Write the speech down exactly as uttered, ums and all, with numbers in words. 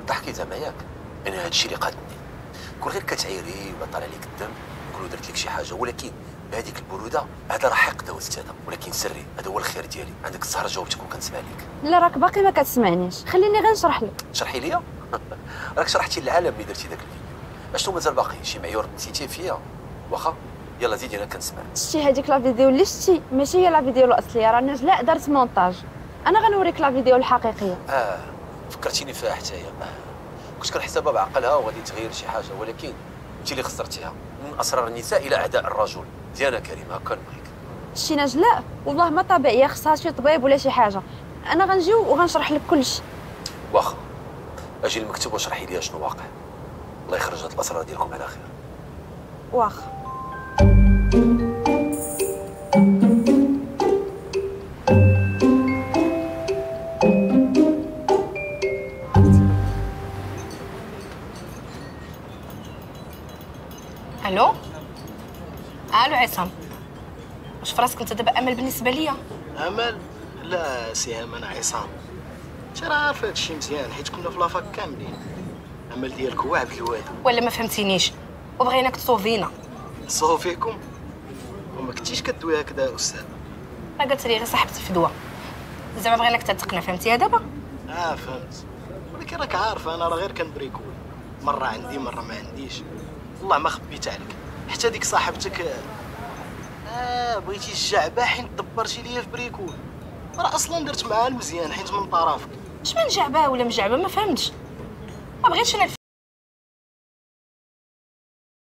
ضحكي زعما ياك؟ انا هذا الشيء اللي قادني. كون غير كتعيري ولا طالع لك الدم نقولوا درت لك شي حاجه، ولكن بهذيك البروده هذا راه حقد واستاذ، ولكن سري هذا هو الخير ديالي. عندك الزهر جاوبتك وكنسمع لك. لا راك باقي ما كتسمعنيش، خليني غير نشرح لك. شرحي لي راك شرحتي للعالم اللي درتي داك الفيديو. اشنو مازال باقي؟ شي معيور نسيتيه فيا؟ واخا يلا زيدي انا كنسمع. شتي هذيك لا فيديو اللي شتي ماشي هي لا فيديو الاصليه، راه نجلاء دارت مونتاج. انا غنوريك لا فيديو الحقيقيه. اه فكرتيني فيها حتى هي. آه. كنت كنحسبها بعقلها وغادي تغير شي حاجه، ولكن انت اللي خسرتيها. من اسرار النساء الى اعداء الرجل. ديانا كريمه هكا نبغيك. شتي نجلاء والله ما طبيعيه، خصها شي طبيب ولا شي حاجه. انا غنجيو وغنشرح لك كلشي. واخا اجي المكتب وشرحي لي شنو واقع. الله يخرج هاد الاسرار ديالكم على خير. واخا. الو الو عصام، واش فراسك انت دابا امل بالنسبه ليا؟ امل؟ لا سي امل، انا عصام. انت راه عارفه هادشي مزيان حيت كنا في لافاك كاملين. امل ديالك هو عبد الوادود. ولا ما فهمتينيش وبغيناك تصوفينا؟ صوفيكم؟ وما كنتيش كدوي هكذا استاذ؟ راه قالت لي غير صاحبتي في دواء، زعما بغيناك تتقنا، فهمتيها دابا؟ اه فهمت، ولكن راك عارفه انا راه غير كنبريكول، مره عندي مره ما عنديش. والله ما خبيت عليك، حتى ديك صاحبتك اه بغيتي الجعبه حين دبرتي ليا في بريكول، راه اصلا درت معاها المزيان حيت من طرفك. اش من جعبه ولا مجعبه؟ ما فهمتش، ما بغيتش انا الفلوس.